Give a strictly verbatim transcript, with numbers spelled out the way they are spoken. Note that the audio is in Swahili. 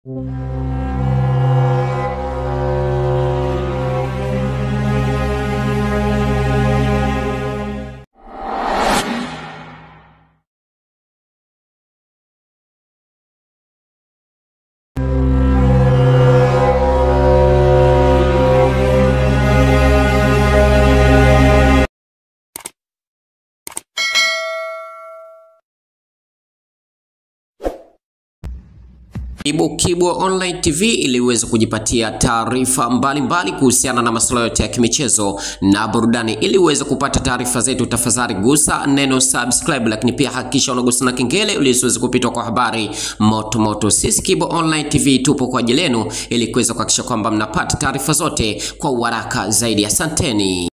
Kibwe Online T V ili uweze kujipatia taarifa mbalimbali kuhusiana na masuala yote ya kimichezo na burudani. Ili uweze kupata taarifa zetu, tafadhali gusa neno subscribe, lakini pia hakikisha unagusa na kengele ili usiweze kupitwa kwa habari moto moto. Sisi Kibwe Online T V tupo kwa ajili yenu ili kuweza kuhakikisha kwamba mnapata taarifa zote kwa haraka zaidi. Asanteni.